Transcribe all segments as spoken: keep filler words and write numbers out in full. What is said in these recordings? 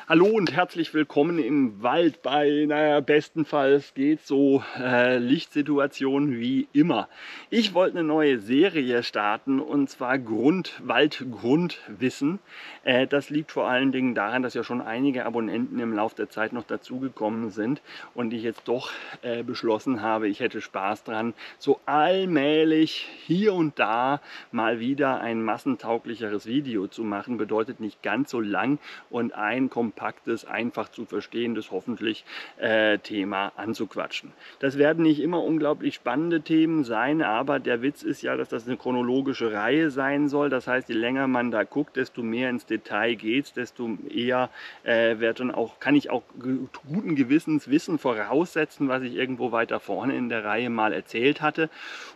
Hallo und herzlich willkommen im Wald bei, naja, bestenfalls geht so äh, Lichtsituationen wie immer. Ich wollte eine neue Serie starten und zwar Grund, Wald-Grundwissen. Äh, das liegt vor allen Dingen daran, dass ja schon einige Abonnenten im Laufe der Zeit noch dazugekommen sind und ich jetzt doch äh, beschlossen habe, ich hätte Spaß dran, so allmählich hier und da mal wieder ein massentauglicheres Video zu machen. Bedeutet nicht ganz so lang und ein kompaktes, einfach zu verstehendes, hoffentlich äh, Thema anzuquatschen. Das werden nicht immer unglaublich spannende Themen sein, aber der Witz ist ja, dass das eine chronologische Reihe sein soll. Das heißt, je länger man da guckt, desto mehr ins Detail geht, desto eher äh, wird dann auch, kann ich auch guten Gewissens Wissen voraussetzen, was ich irgendwo weiter vorne in der Reihe mal erzählt hatte.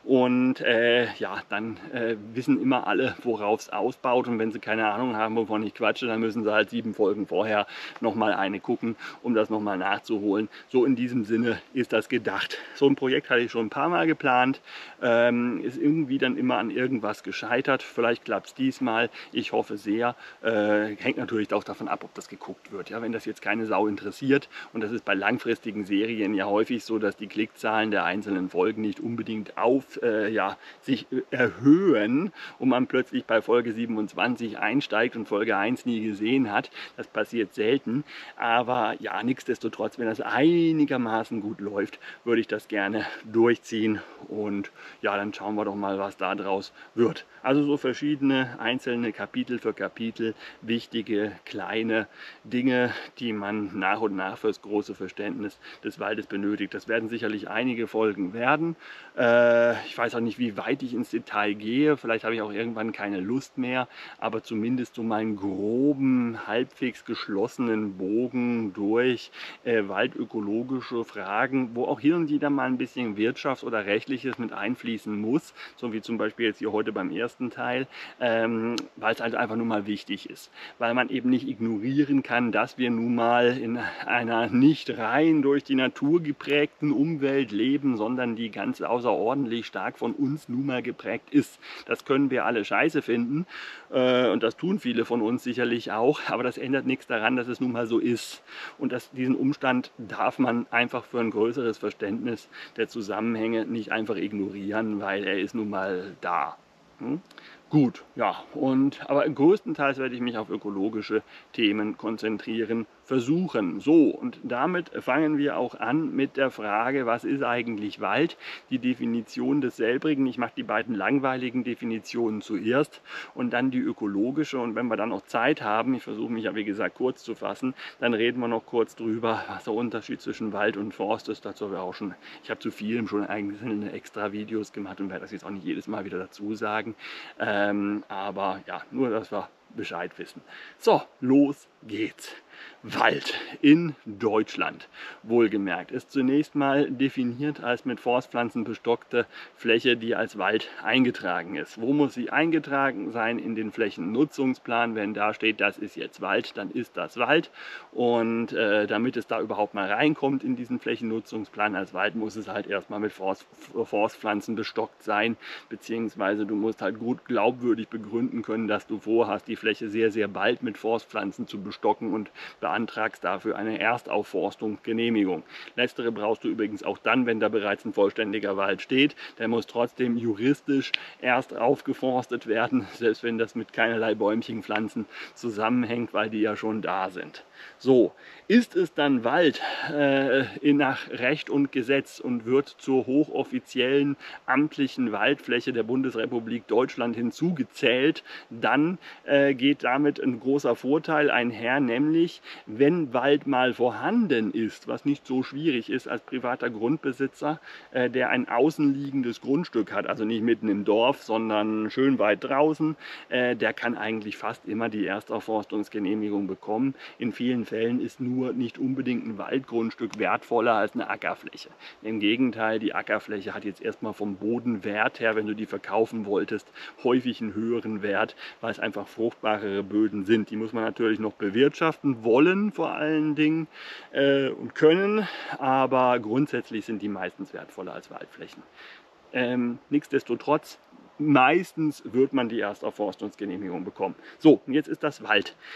Und äh, ja, dann äh, wissen immer alle, worauf es ausbaut. Und wenn sie keine Ahnung haben, wovon ich quatsche, dann müssen sie halt sieben Folgen vorher nochmal eine gucken, um das nochmal nachzuholen. So in diesem Sinne ist das gedacht. So ein Projekt hatte ich schon ein paar Mal geplant, ähm, ist irgendwie dann immer an irgendwas gescheitert. Vielleicht klappt es diesmal, ich hoffe sehr. Äh, hängt natürlich auch davon ab, ob das geguckt wird. Ja, wenn das jetzt keine Sau interessiert, und das ist bei langfristigen Serien ja häufig so, dass die Klickzahlen der einzelnen Folgen nicht unbedingt auf, äh, ja, sich erhöhen und man plötzlich bei Folge siebenundzwanzig einsteigt und Folge eins nie gesehen hat. Das passiert selten, aber ja, nichtsdestotrotz, wenn das einigermaßen gut läuft, würde ich das gerne durchziehen und ja, dann schauen wir doch mal, was da draus wird. Also so verschiedene einzelne Kapitel für Kapitel, wichtige kleine Dinge, die man nach und nach fürs große Verständnis des Waldes benötigt. Das werden sicherlich einige Folgen werden. Äh, ich weiß auch nicht, wie weit ich ins Detail gehe. Vielleicht habe ich auch irgendwann keine Lust mehr, aber zumindest so meinen groben, halbwegs geschlossenen Bogen durch äh, waldökologische Fragen, wo auch hier und wieder mal ein bisschen Wirtschaft oder Rechtliches mit einfließen muss, so wie zum Beispiel jetzt hier heute beim ersten Teil, ähm, weil es halt einfach nur mal wichtig ist. Weil man eben nicht ignorieren kann, dass wir nun mal in einer nicht rein durch die Natur geprägten Umwelt leben, sondern die ganz außerordentlich stark von uns nun mal geprägt ist. Das können wir alle scheiße finden äh, und das tun viele von uns sicherlich auch, aber das ändert nichts daran, dass es nun mal so ist. Und dass diesen Umstand darf man einfach für ein größeres Verständnis der Zusammenhänge nicht einfach ignorieren, weil er ist nun mal da. Hm? Gut, ja, und aber größtenteils werde ich mich auf ökologische Themen konzentrieren, versuchen. So, und damit fangen wir auch an mit der Frage, was ist eigentlich Wald? Die Definition des selbrigen. Ich mache die beiden langweiligen Definitionen zuerst und dann die ökologische. Und wenn wir dann noch Zeit haben, ich versuche mich ja wie gesagt kurz zu fassen, dann reden wir noch kurz drüber, was der Unterschied zwischen Wald und Forst ist. Dazu habe ich auch schon, ich habe zu vielem schon einzelne extra Videos gemacht und werde das jetzt auch nicht jedes Mal wieder dazu sagen. Ähm, aber ja, nur, dass wir Bescheid wissen. So, los geht's. Wald in Deutschland, wohlgemerkt, ist zunächst mal definiert als mit Forstpflanzen bestockte Fläche, die als Wald eingetragen ist. Wo muss sie eingetragen sein? In den Flächennutzungsplan. Wenn da steht, das ist jetzt Wald, dann ist das Wald. Und äh, damit es da überhaupt mal reinkommt in diesen Flächennutzungsplan als Wald, muss es halt erstmal mit Forst, Forstpflanzen bestockt sein, beziehungsweise du musst halt gut glaubwürdig begründen können, dass du vorhast, die Fläche sehr, sehr bald mit Forstpflanzen zu bestocken und beantragst dafür eine Erstaufforstungsgenehmigung. Letztere brauchst du übrigens auch dann, wenn da bereits ein vollständiger Wald steht. Der muss trotzdem juristisch erst aufgeforstet werden, selbst wenn das mit keinerlei Bäumchen, Pflanzen zusammenhängt, weil die ja schon da sind. So, ist es dann Wald äh, nach Recht und Gesetz und wird zur hochoffiziellen amtlichen Waldfläche der Bundesrepublik Deutschland hinzugezählt, dann äh, geht damit ein großer Vorteil einher, nämlich wenn Wald mal vorhanden ist, was nicht so schwierig ist als privater Grundbesitzer, äh, der ein außenliegendes Grundstück hat, also nicht mitten im Dorf, sondern schön weit draußen, äh, der kann eigentlich fast immer die Erstaufforstungsgenehmigung bekommen. In vielen Fällen ist nur nicht unbedingt ein Waldgrundstück wertvoller als eine Ackerfläche. Im Gegenteil, die Ackerfläche hat jetzt erstmal vom Bodenwert her, wenn du die verkaufen wolltest, häufig einen höheren Wert, weil es einfach fruchtbarere Böden sind. Die muss man natürlich noch bewirtschaften wollen vor allen Dingen äh, und können, aber grundsätzlich sind die meistens wertvoller als Waldflächen. Ähm, nichtsdestotrotz, meistens wird man die Erstaufforstungsgenehmigung bekommen. So, und jetzt ist das Wald.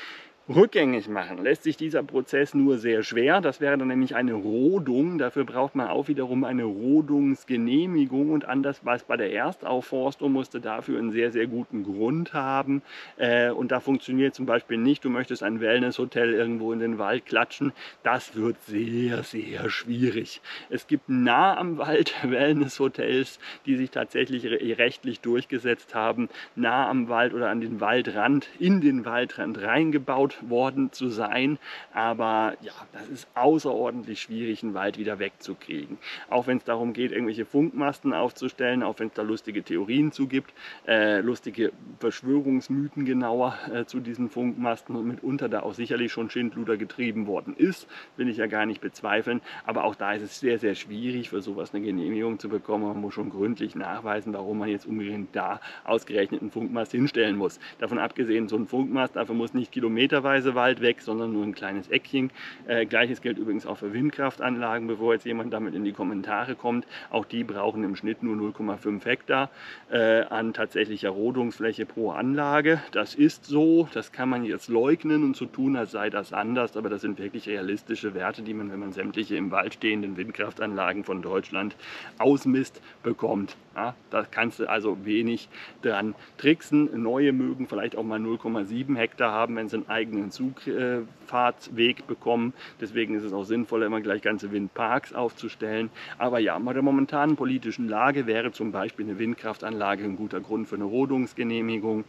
Rückgängig machen lässt sich dieser Prozess nur sehr schwer. Das wäre dann nämlich eine Rodung. Dafür braucht man auch wiederum eine Rodungsgenehmigung. Und anders als bei der Erstaufforstung musste dafür einen sehr, sehr guten Grund haben. Äh, und da funktioniert zum Beispiel nicht, du möchtest ein Wellnesshotel irgendwo in den Wald klatschen. Das wird sehr, sehr schwierig. Es gibt nah am Wald Wellnesshotels, die sich tatsächlich rechtlich durchgesetzt haben, nah am Wald oder an den Waldrand, in den Waldrand reingebaut worden zu sein, aber ja, das ist außerordentlich schwierig, einen Wald wieder wegzukriegen. Auch wenn es darum geht, irgendwelche Funkmasten aufzustellen, auch wenn es da lustige Theorien zu gibt, äh, lustige Verschwörungsmythen genauer äh, zu diesen Funkmasten und mitunter da auch sicherlich schon Schindluder getrieben worden ist, will ich ja gar nicht bezweifeln, aber auch da ist es sehr, sehr schwierig, für sowas eine Genehmigung zu bekommen. Man muss schon gründlich nachweisen, warum man jetzt unbedingt da ausgerechnet einen Funkmast hinstellen muss. Davon abgesehen, so ein Funkmast, dafür muss nicht Kilometer Wald weg, sondern nur ein kleines Eckchen. Äh, Gleiches gilt übrigens auch für Windkraftanlagen, bevor jetzt jemand damit in die Kommentare kommt. Auch die brauchen im Schnitt nur null Komma fünf Hektar äh, an tatsächlicher Rodungsfläche pro Anlage. Das ist so, das kann man jetzt leugnen und so tun, als sei das anders, aber das sind wirklich realistische Werte, die man, wenn man sämtliche im Wald stehenden Windkraftanlagen von Deutschland ausmisst, bekommt. Ja, da kannst du also wenig dran tricksen. Neue mögen vielleicht auch mal null Komma sieben Hektar haben, wenn sie einen eigenen Zugfahrtsweg bekommen. Deswegen ist es auch sinnvoller, immer gleich ganze Windparks aufzustellen. Aber ja, bei der momentanen politischen Lage wäre zum Beispiel eine Windkraftanlage ein guter Grund für eine Rodungsgenehmigung.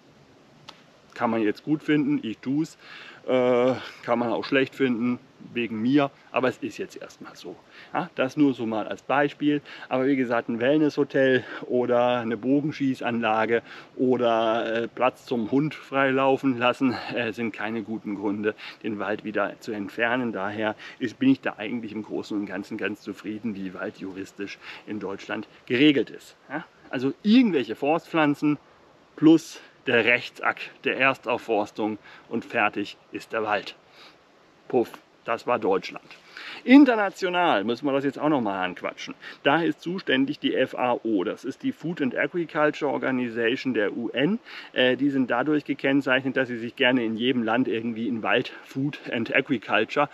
Kann man jetzt gut finden, ich tue es. Äh, kann man auch schlecht finden, wegen mir, aber es ist jetzt erstmal so. Ja, das nur so mal als Beispiel. Aber wie gesagt, ein Wellnesshotel oder eine Bogenschießanlage oder äh, Platz zum Hund freilaufen lassen, äh, sind keine guten Gründe, den Wald wieder zu entfernen. Daher ist, bin ich da eigentlich im Großen und Ganzen ganz zufrieden, wie Wald juristisch in Deutschland geregelt ist. Ja? Also irgendwelche Forstpflanzen plus der Rechtsakt der Erstaufforstung und fertig ist der Wald. Puff, das war Deutschland. International müssen wir das jetzt auch noch mal anquatschen. Da ist zuständig die F A O, das ist die Food and Agriculture Organization der U N. Äh, die sind dadurch gekennzeichnet, dass sie sich gerne in jedem Land irgendwie in Wald, Food and Agriculture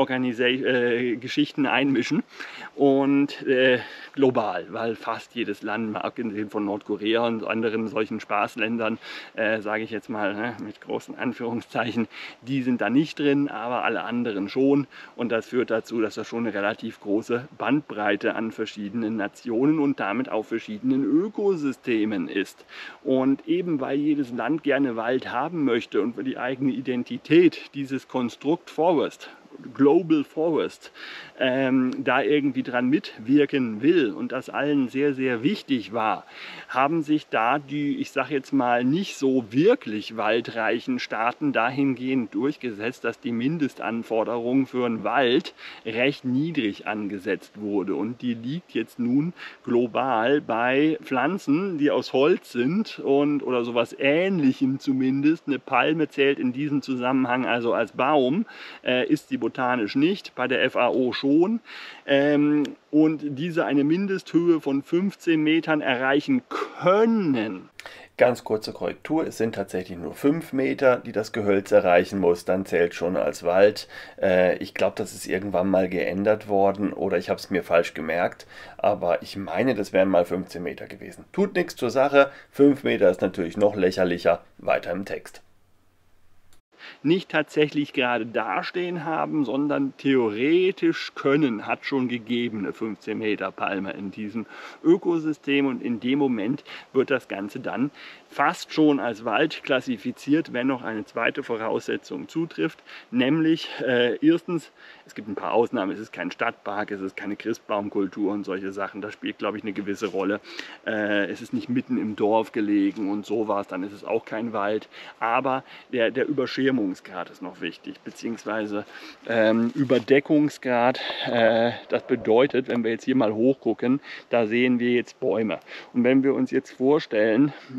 äh, Geschichten einmischen. Und äh, global, weil fast jedes Land, mal abgesehen von Nordkorea und anderen solchen Spaßländern, äh, sage ich jetzt mal ne, mit großen Anführungszeichen, die sind da nicht drin, aber alle anderen schon. Und das führt dazu, dass das schon eine relativ große Bandbreite an verschiedenen Nationen und damit auch verschiedenen Ökosystemen ist. Und eben weil jedes Land gerne Wald haben möchte und für die eigene Identität dieses Konstrukt Forest, Global Forest, ähm, da irgendwie dran mitwirken will und das allen sehr, sehr wichtig war, haben sich da die, ich sage jetzt mal, nicht so wirklich waldreichen Staaten dahingehend durchgesetzt, dass die Mindestanforderung für einen Wald recht niedrig angesetzt wurde. Und die liegt jetzt nun global bei Pflanzen, die aus Holz sind und oder sowas Ähnlichem zumindest. Eine Palme zählt in diesem Zusammenhang also als Baum, äh, ist die botanisch nicht, bei der F A O schon. Ähm, und diese eine Mindesthöhe von fünfzehn Metern erreichen können. Ganz kurze Korrektur, es sind tatsächlich nur fünf Meter, die das Gehölz erreichen muss, dann zählt schon als Wald. Äh, ich glaube, das ist irgendwann mal geändert worden oder ich habe es mir falsch gemerkt, aber ich meine, das wären mal fünfzehn Meter gewesen. Tut nichts zur Sache, fünf Meter ist natürlich noch lächerlicher, weiter im Text. Nicht tatsächlich gerade dastehen haben, sondern theoretisch können, hat schon gegeben eine fünfzehn Meter Palme in diesem Ökosystem und in dem Moment wird das Ganze dann fast schon als Wald klassifiziert, wenn noch eine zweite Voraussetzung zutrifft, nämlich äh, erstens, es gibt ein paar Ausnahmen, es ist kein Stadtpark, es ist keine Christbaumkultur und solche Sachen, das spielt glaube ich eine gewisse Rolle, äh, es ist nicht mitten im Dorf gelegen und sowas, dann ist es auch kein Wald, aber der, der Überschirmungsgrad ist noch wichtig, beziehungsweise ähm, Überdeckungsgrad, äh, das bedeutet, wenn wir jetzt hier mal hochgucken, da sehen wir jetzt Bäume und wenn wir uns jetzt vorstellen, dass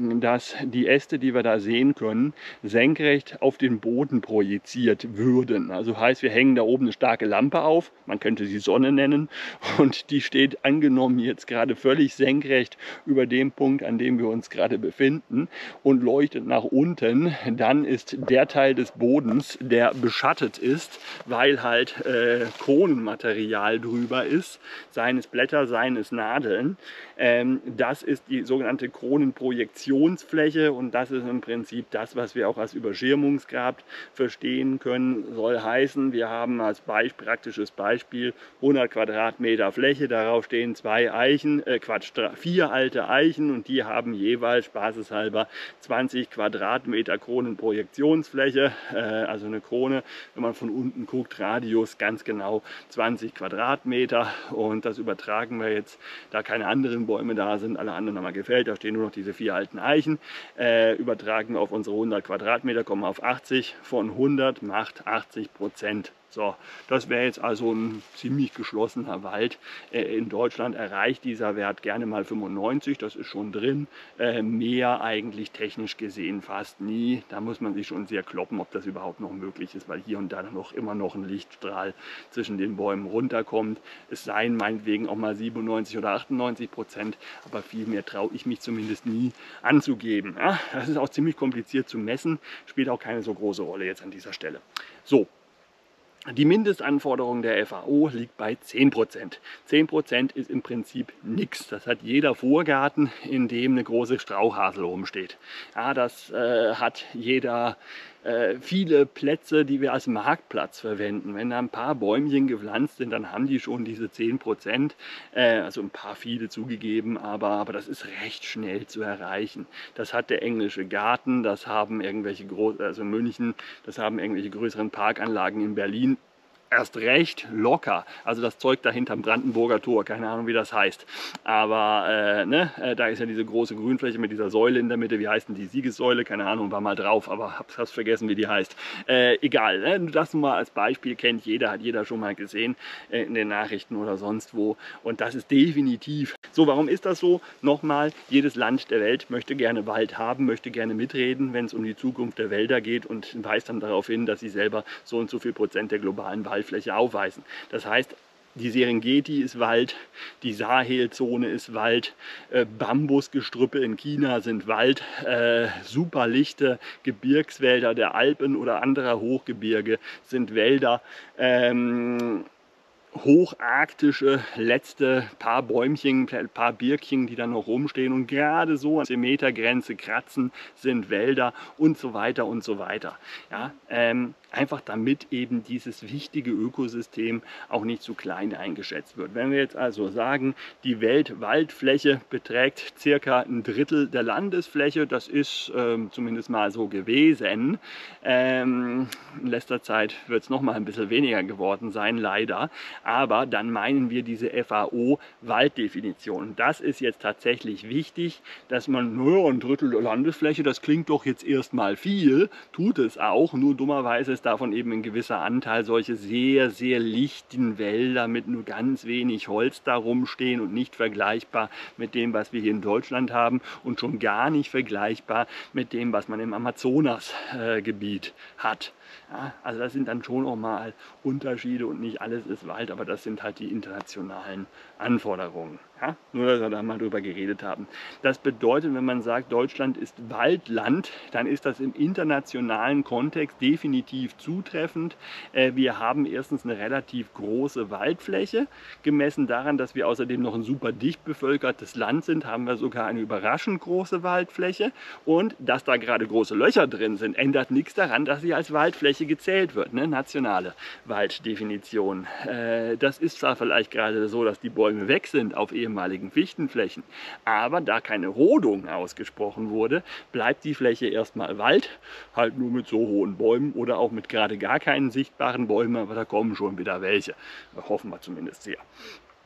dass die Äste, die wir da sehen können, senkrecht auf den Boden projiziert würden. Also heißt, wir hängen da oben eine starke Lampe auf, man könnte sie Sonne nennen, und die steht angenommen jetzt gerade völlig senkrecht über dem Punkt, an dem wir uns gerade befinden, und leuchtet nach unten. Dann ist der Teil des Bodens, der beschattet ist, weil halt äh, Kronenmaterial drüber ist, seien es Blätter, seien es Nadeln. Ähm, das ist die sogenannte Kronenprojektionsfläche, und das ist im Prinzip das, was wir auch als Überschirmungsgrad verstehen können. Soll heißen, wir haben als Beispiel, praktisches Beispiel hundert Quadratmeter Fläche, darauf stehen zwei Eichen, äh Quatsch, vier alte Eichen, und die haben jeweils spaßeshalber zwanzig Quadratmeter Kronenprojektionsfläche, äh, also eine Krone, wenn man von unten guckt, Radius ganz genau zwanzig Quadratmeter, und das übertragen wir jetzt, da keine anderen Bäume da sind, alle anderen haben wir gefällt, da stehen nur noch diese vier alten Eichen, äh, übertragen wir auf unsere hundert Quadratmeter, kommen wir auf achtzig, von hundert macht achtzig Prozent. So, das wäre jetzt also ein ziemlich geschlossener Wald. Äh, in Deutschland erreicht dieser Wert gerne mal fünfundneunzig, das ist schon drin. Äh, mehr eigentlich technisch gesehen fast nie. Da muss man sich schon sehr kloppen, ob das überhaupt noch möglich ist, weil hier und da noch immer noch ein Lichtstrahl zwischen den Bäumen runterkommt. Es seien meinetwegen auch mal siebenundneunzig oder achtundneunzig Prozent, aber viel mehr traue ich mich zumindest nie anzugeben. Ja, das ist auch ziemlich kompliziert zu messen, spielt auch keine so große Rolle jetzt an dieser Stelle. So. Die Mindestanforderung der F A O liegt bei zehn Prozent. zehn Prozent ist im Prinzip nichts. Das hat jeder Vorgarten, in dem eine große Strauchhasel rumsteht. Ja, das äh, hat jeder, äh, viele Plätze, die wir als Marktplatz verwenden. Wenn da ein paar Bäumchen gepflanzt sind, dann haben die schon diese zehn Prozent. Äh, also ein paar viele zugegeben, aber, aber das ist recht schnell zu erreichen. Das hat der englische Garten, das haben irgendwelche Groß also München, das haben irgendwelche größeren Parkanlagen in Berlin. Erst recht locker. Also das Zeug da hinterm Brandenburger Tor, keine Ahnung wie das heißt. Aber äh, ne, äh, da ist ja diese große Grünfläche mit dieser Säule in der Mitte. Wie heißt denn die Siegessäule? Keine Ahnung, war mal drauf, aber hab's, hab's vergessen, wie die heißt. Äh, egal, ne? Das mal als Beispiel kennt jeder, hat jeder schon mal gesehen äh, in den Nachrichten oder sonst wo. Und das ist definitiv so. Warum ist das so? Nochmal, jedes Land der Welt möchte gerne Wald haben, möchte gerne mitreden, wenn es um die Zukunft der Wälder geht, und weist dann darauf hin, dass sie selber so und so viel Prozent der globalen Wald Waldfläche aufweisen. Das heißt, die Serengeti ist Wald, die Sahelzone ist Wald, äh, Bambusgestrüppe in China sind Wald, äh, super lichte Gebirgswälder der Alpen oder anderer Hochgebirge sind Wälder. Ähm, hocharktische letzte paar Bäumchen, paar Birkchen, die dann noch rumstehen und gerade so an der Metergrenze kratzen, sind Wälder und so weiter und so weiter. Ja, ähm, einfach damit eben dieses wichtige Ökosystem auch nicht zu klein eingeschätzt wird. Wenn wir jetzt also sagen, die Weltwaldfläche beträgt circa ein Drittel der Landesfläche, das ist ähm, zumindest mal so gewesen. Ähm, in letzter Zeit wird es noch mal ein bisschen weniger geworden sein, leider. Aber dann meinen wir diese F A O-Walddefinition. Das ist jetzt tatsächlich wichtig, dass man nur ein Drittel der Landesfläche, das klingt doch jetzt erstmal viel, tut es auch, nur dummerweise ist davon eben ein gewisser Anteil solche sehr, sehr lichten Wälder mit nur ganz wenig Holz da rumstehen und nicht vergleichbar mit dem, was wir hier in Deutschland haben und schon gar nicht vergleichbar mit dem, was man im Amazonasgebiet äh, hat. Ja, also das sind dann schon auch mal Unterschiede und nicht alles ist Wald, aber das sind halt die internationalen Anforderungen. Ja, nur, dass wir da mal drüber geredet haben. Das bedeutet, wenn man sagt, Deutschland ist Waldland, dann ist das im internationalen Kontext definitiv zutreffend. Wir haben erstens eine relativ große Waldfläche. Gemessen daran, dass wir außerdem noch ein super dicht bevölkertes Land sind, haben wir sogar eine überraschend große Waldfläche. Und dass da gerade große Löcher drin sind, ändert nichts daran, dass sie als Waldfläche gezählt wird. Ne? Nationale Walddefinition. Das ist zwar vielleicht gerade so, dass die Bäume weg sind auf ehemaligen Fichtenflächen, aber da keine Rodung ausgesprochen wurde, bleibt die Fläche erstmal Wald, halt nur mit so hohen Bäumen oder auch mit gerade gar keinen sichtbaren Bäumen, aber da kommen schon wieder welche, hoffen wir zumindest sehr.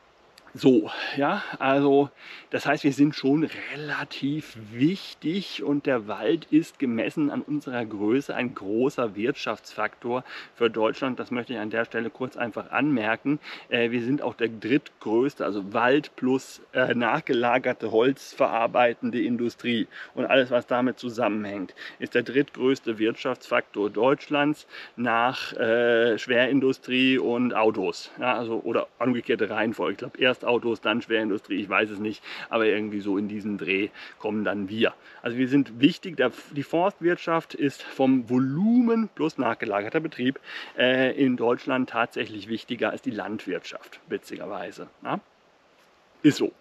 So, ja, also das heißt, wir sind schon relativ wichtig und der Wald ist gemessen an unserer Größe ein großer Wirtschaftsfaktor für Deutschland. Das möchte ich an der Stelle kurz einfach anmerken. Äh, wir sind auch der drittgrößte, also Wald plus äh, nachgelagerte holzverarbeitende Industrie und alles, was damit zusammenhängt, ist der drittgrößte Wirtschaftsfaktor Deutschlands nach äh, Schwerindustrie und Autos. Ja, also, oder umgekehrte Reihenfolge. Ich glaube, erst Autos, dann Schwerindustrie, ich weiß es nicht, aber irgendwie so in diesen Dreh kommen dann wir. Also wir sind wichtig, die Forstwirtschaft ist vom Volumen plus nachgelagerter Betrieb äh, in Deutschland tatsächlich wichtiger als die Landwirtschaft, witzigerweise. Ja? Ist so.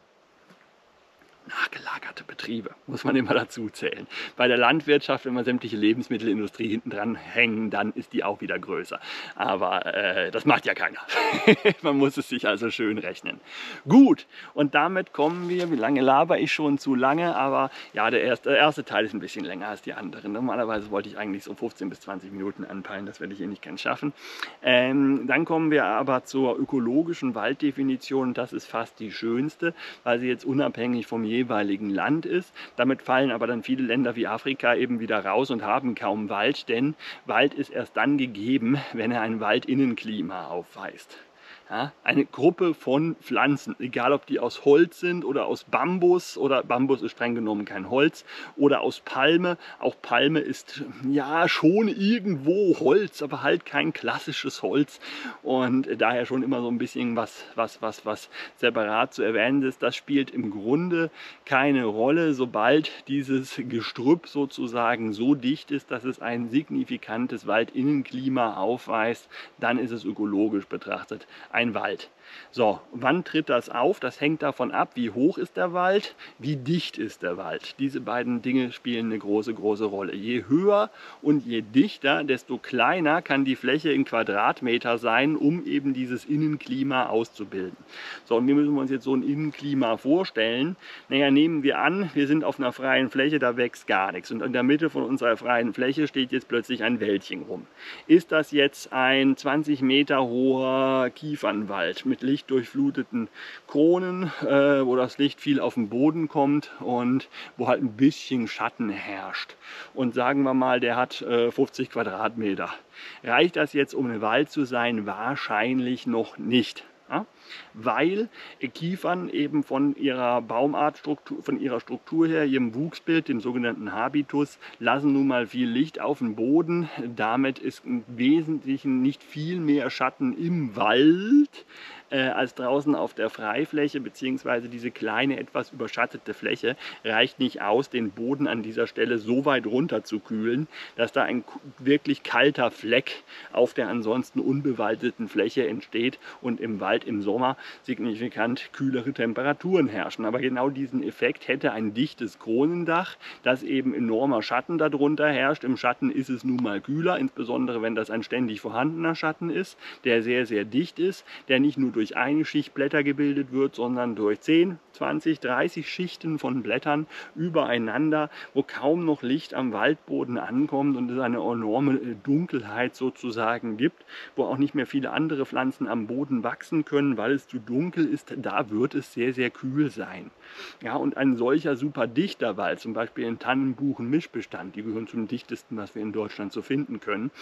Nachgelagerte Betriebe, muss man immer dazu zählen. Bei der Landwirtschaft, wenn man sämtliche Lebensmittelindustrie hinten dran hängen, dann ist die auch wieder größer. Aber äh, das macht ja keiner. Man muss es sich also schön rechnen. Gut, und damit kommen wir, wie lange laber ich schon? Zu lange, aber ja, der erste, der erste Teil ist ein bisschen länger als die anderen. Normalerweise wollte ich eigentlich so fünfzehn bis zwanzig Minuten anpeilen, das werde ich hier nicht ganz schaffen. Ähm, dann kommen wir aber zur ökologischen Walddefinition. Das ist fast die schönste, weil sie jetzt unabhängig vom jeweiligen Land ist. Damit fallen aber dann viele Länder wie Afrika eben wieder raus und haben kaum Wald, denn Wald ist erst dann gegeben, wenn er ein Waldinnenklima aufweist. Ja, eine Gruppe von Pflanzen, egal ob die aus Holz sind oder aus Bambus, oder Bambus ist streng genommen kein Holz, oder aus Palme. Auch Palme ist ja schon irgendwo Holz, aber halt kein klassisches Holz und daher schon immer so ein bisschen was, was, was, was separat zu erwähnen ist. Das spielt im Grunde keine Rolle, sobald dieses Gestrüpp sozusagen so dicht ist, dass es ein signifikantes Waldinnenklima aufweist, dann ist es ökologisch betrachtet ein Wald. So, wann tritt das auf? Das hängt davon ab, wie hoch ist der Wald, wie dicht ist der Wald. Diese beiden Dinge spielen eine große, große Rolle. Je höher und je dichter, desto kleiner kann die Fläche in Quadratmeter sein, um eben dieses Innenklima auszubilden. So, und wie müssen wir uns jetzt so ein Innenklima vorstellen? Naja, nehmen wir an, wir sind auf einer freien Fläche, da wächst gar nichts. Und in der Mitte von unserer freien Fläche steht jetzt plötzlich ein Wäldchen rum. Ist das jetzt ein zwanzig Meter hoher Kiefernwald mit lichtdurchfluteten Kronen, äh, wo das Licht viel auf den Boden kommt und wo halt ein bisschen Schatten herrscht? Und sagen wir mal, der hat äh, fünfzig Quadratmeter. Reicht das jetzt, um ein Wald zu sein? Wahrscheinlich noch nicht. Ja? Weil Kiefern eben von ihrer Baumartstruktur, von ihrer Struktur her, ihrem Wuchsbild, dem sogenannten Habitus, lassen nun mal viel Licht auf den Boden. Damit ist im Wesentlichen nicht viel mehr Schatten im Wald äh, als draußen auf der Freifläche, beziehungsweise diese kleine, etwas überschattete Fläche reicht nicht aus, den Boden an dieser Stelle so weit runter zu kühlen, dass da ein wirklich kalter Fleck auf der ansonsten unbewaldeten Fläche entsteht und im Wald im Sommer signifikant kühlere Temperaturen herrschen. Aber genau diesen Effekt hätte ein dichtes Kronendach, das eben enormer Schatten darunter herrscht. Im Schatten ist es nun mal kühler, insbesondere wenn das ein ständig vorhandener Schatten ist, der sehr, sehr dicht ist, der nicht nur durch eine Schicht Blätter gebildet wird, sondern durch zehn, zwanzig, dreißig Schichten von Blättern übereinander, wo kaum noch Licht am Waldboden ankommt und es eine enorme Dunkelheit sozusagen gibt, wo auch nicht mehr viele andere Pflanzen am Boden wachsen können, weil es zu dunkel ist. Da wird es sehr, sehr kühl sein. Ja, und ein solcher super dichter Wald, zum Beispiel ein Tannen-Buchen-Mischbestand, die gehören zum dichtesten, was wir in Deutschland so finden können,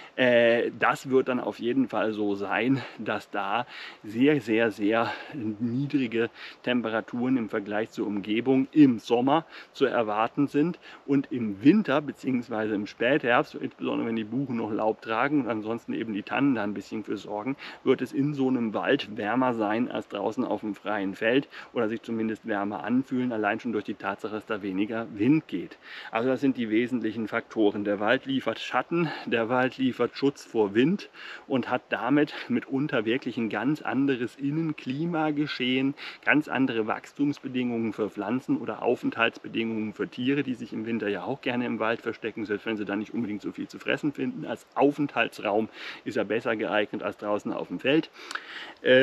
äh, das wird dann auf jeden Fall so sein, dass da sehr, sehr, sehr niedrige Temperaturen im Vergleich zur Umgebung im Sommer zu erwarten sind und im Winter bzw. im Spätherbst, insbesondere wenn die Buchen noch Laub tragen und ansonsten eben die Tannen da ein bisschen für sorgen, wird es in so einem Wald wärmer sein als draußen auf dem freien Feld oder sich zumindest wärmer anfühlen, allein schon durch die Tatsache, dass da weniger Wind geht. Also das sind die wesentlichen Faktoren. Der Wald liefert Schatten, der Wald liefert Schutz vor Wind und hat damit mitunter wirklich ein ganz anderes Innenklimageschehen, ganz andere Wachstumsbedingungen für Pflanzen oder Aufenthaltsbedingungen für Tiere, die sich im Winter ja auch gerne im Wald verstecken, selbst wenn sie da nicht unbedingt so viel zu fressen finden. Als Aufenthaltsraum ist er besser geeignet als draußen auf dem Feld. Ähm,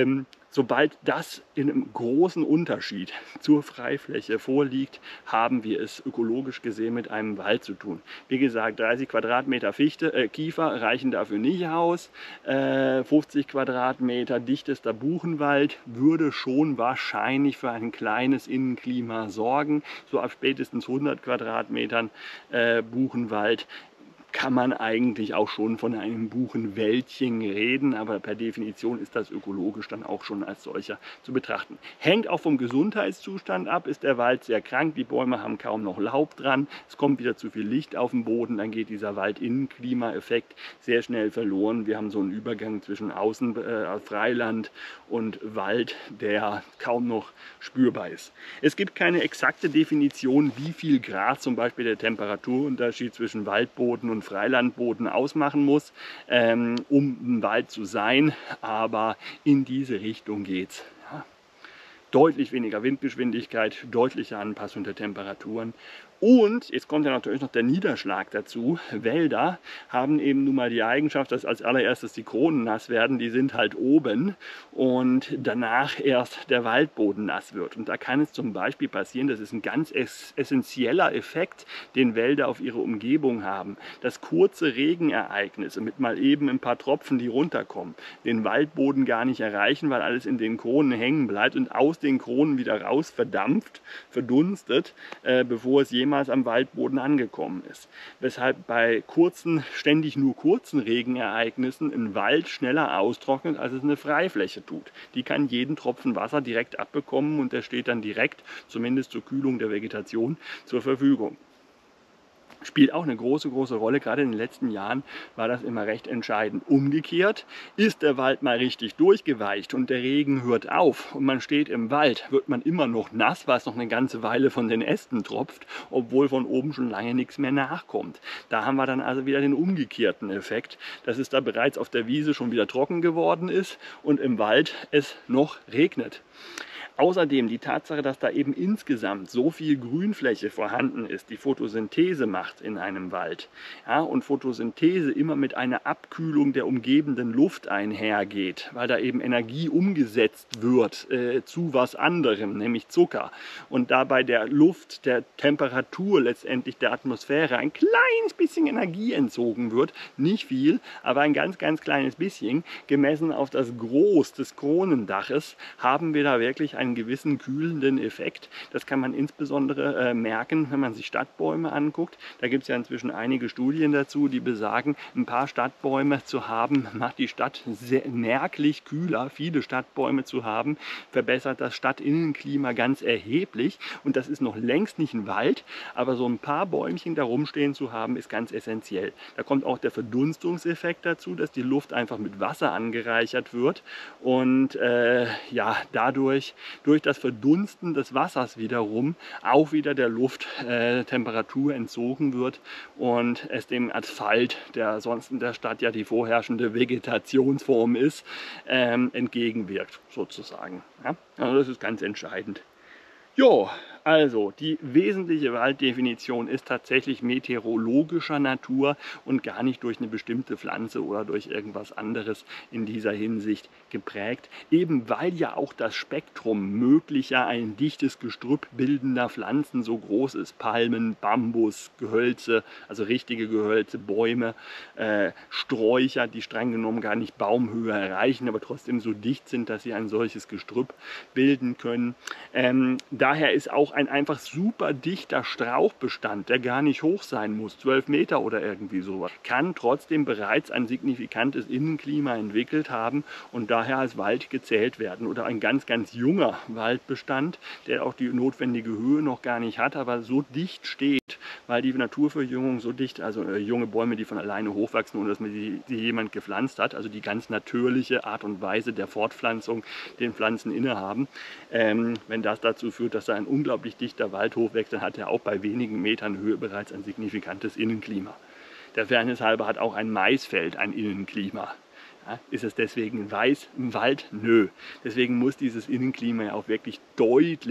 Sobald das in einem großen Unterschied zur Freifläche vorliegt, haben wir es ökologisch gesehen mit einem Wald zu tun. Wie gesagt, dreißig Quadratmeter Fichte, äh, Kiefer reichen dafür nicht aus. Äh, fünfzig Quadratmeter dichtester Buchenwald würde schon wahrscheinlich für ein kleines Innenklima sorgen. So ab spätestens hundert Quadratmetern äh, Buchenwald kann man eigentlich auch schon von einem Buchenwäldchen reden, aber per Definition ist das ökologisch dann auch schon als solcher zu betrachten. Hängt auch vom Gesundheitszustand ab. Ist der Wald sehr krank, die Bäume haben kaum noch Laub dran, es kommt wieder zu viel Licht auf den Boden, dann geht dieser Waldinnenklima-Effekt sehr schnell verloren. Wir haben so einen Übergang zwischen Außen, äh, Freiland und Wald, der kaum noch spürbar ist. Es gibt keine exakte Definition, wie viel Grad zum Beispiel der Temperaturunterschied zwischen Waldboden und Freilandboden ausmachen muss, ähm, um ein Wald zu sein, aber in diese Richtung geht's. Ja. Deutlich weniger Windgeschwindigkeit, deutliche Anpassung der Temperaturen. Und jetzt kommt ja natürlich noch der Niederschlag dazu. Wälder haben eben nun mal die Eigenschaft, dass als allererstes die Kronen nass werden. Die sind halt oben und danach erst der Waldboden nass wird. Und da kann es zum Beispiel passieren, das ist ein ganz essentieller Effekt, den Wälder auf ihre Umgebung haben, dass kurze Regenereignisse mit mal eben ein paar Tropfen, die runterkommen, den Waldboden gar nicht erreichen, weil alles in den Kronen hängen bleibt und aus den Kronen wieder raus verdampft, verdunstet, äh, bevor es jemals am Waldboden angekommen ist. Weshalb bei kurzen, ständig nur kurzen Regenereignissen ein Wald schneller austrocknet, als es eine Freifläche tut. Die kann jeden Tropfen Wasser direkt abbekommen und der steht dann direkt, zumindest zur Kühlung der Vegetation, zur Verfügung. Spielt auch eine große, große Rolle. Gerade in den letzten Jahren war das immer recht entscheidend. Umgekehrt, ist der Wald mal richtig durchgeweicht und der Regen hört auf und man steht im Wald, wird man immer noch nass, weil es noch eine ganze Weile von den Ästen tropft, obwohl von oben schon lange nichts mehr nachkommt. Da haben wir dann also wieder den umgekehrten Effekt, dass es da bereits auf der Wiese schon wieder trocken geworden ist und im Wald es noch regnet. Außerdem die Tatsache, dass da eben insgesamt so viel Grünfläche vorhanden ist, die Photosynthese macht in einem Wald. Ja, und Photosynthese immer mit einer Abkühlung der umgebenden Luft einhergeht, weil da eben Energie umgesetzt wird äh, zu was anderem, nämlich Zucker. Und dabei der Luft, der Temperatur letztendlich der Atmosphäre ein kleines bisschen Energie entzogen wird. Nicht viel, aber ein ganz, ganz kleines bisschen. Gemessen auf das Groß des Kronendaches haben wir da wirklich ein einen gewissen kühlenden Effekt. Das kann man insbesondere äh, merken, wenn man sich Stadtbäume anguckt. Da gibt es ja inzwischen einige Studien dazu, die besagen, ein paar Stadtbäume zu haben, macht die Stadt sehr merklich kühler. Viele Stadtbäume zu haben, verbessert das Stadtinnenklima ganz erheblich. Und das ist noch längst nicht ein Wald, aber so ein paar Bäumchen da rumstehen zu haben, ist ganz essentiell. Da kommt auch der Verdunstungseffekt dazu, dass die Luft einfach mit Wasser angereichert wird und äh, ja, dadurch durch das Verdunsten des Wassers wiederum auch wieder der Luft äh, Temperatur entzogen wird und es dem Asphalt, der sonst in der Stadt ja die vorherrschende Vegetationsform ist, ähm, entgegenwirkt sozusagen. Ja? Also das ist ganz entscheidend. Jo, also die wesentliche Walddefinition ist tatsächlich meteorologischer Natur und gar nicht durch eine bestimmte Pflanze oder durch irgendwas anderes in dieser Hinsicht geprägt. Eben weil ja auch das Spektrum möglicher ein dichtes Gestrüpp bildender Pflanzen so groß ist. Palmen, Bambus, Gehölze, also richtige Gehölze, Bäume, äh, Sträucher, die streng genommen gar nicht Baumhöhe erreichen, aber trotzdem so dicht sind, dass sie ein solches Gestrüpp bilden können. Ähm, daher ist auch ein einfach super dichter Strauchbestand, der gar nicht hoch sein muss, zwölf Meter oder irgendwie sowas, kann trotzdem bereits ein signifikantes Innenklima entwickelt haben und daher als Wald gezählt werden. Oder ein ganz, ganz junger Waldbestand, der auch die notwendige Höhe noch gar nicht hat, aber so dicht steht, weil die Naturverjüngung so dicht, also äh, junge Bäume, die von alleine hochwachsen, ohne dass man die, die jemand gepflanzt hat, also die ganz natürliche Art und Weise der Fortpflanzung den Pflanzen innehaben. Ähm, wenn das dazu führt, dass da ein unglaublich dichter Wald hochwächst, dann hat er auch bei wenigen Metern Höhe bereits ein signifikantes Innenklima. Der Fairness halber hat auch ein Maisfeld ein Innenklima. Ja, ist es deswegen weiß im Wald? Nö. Deswegen muss dieses Innenklima ja auch wirklich deutliche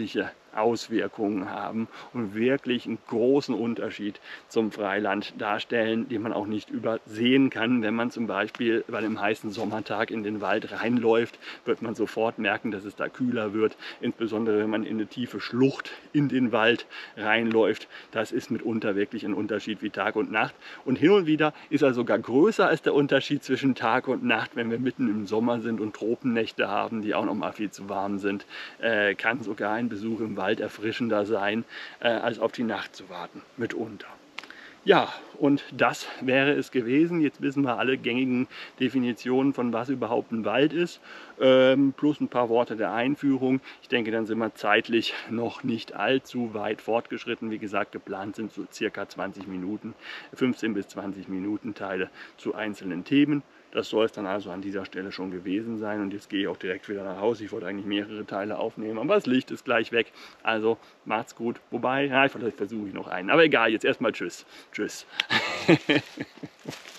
Auswirkungen haben und wirklich einen großen Unterschied zum Freiland darstellen, den man auch nicht übersehen kann. Wenn man zum Beispiel bei einem heißen Sommertag in den Wald reinläuft, wird man sofort merken, dass es da kühler wird. Insbesondere wenn man in eine tiefe Schlucht in den Wald reinläuft. Das ist mitunter wirklich ein Unterschied wie Tag und Nacht. Und hin und wieder ist er sogar größer als der Unterschied zwischen Tag und Nacht, wenn wir mitten im Sommer sind und Tropennächte haben, die auch noch mal viel zu warm sind. Äh, kann sogar ein Besuch im Wald erfrischender sein, äh, als auf die Nacht zu warten, mitunter. Ja, und das wäre es gewesen. Jetzt wissen wir alle gängigen Definitionen von was überhaupt ein Wald ist, ähm, plus ein paar Worte der Einführung. Ich denke, dann sind wir zeitlich noch nicht allzu weit fortgeschritten. Wie gesagt, geplant sind so circa zwanzig Minuten, fünfzehn bis zwanzig Minuten Teile zu einzelnen Themen. Das soll es dann also an dieser Stelle schon gewesen sein. Und jetzt gehe ich auch direkt wieder nach Hause. Ich wollte eigentlich mehrere Teile aufnehmen, aber das Licht ist gleich weg. Also macht's gut. Wobei, ja, vielleicht versuche ich noch einen. Aber egal, jetzt erstmal tschüss. Tschüss.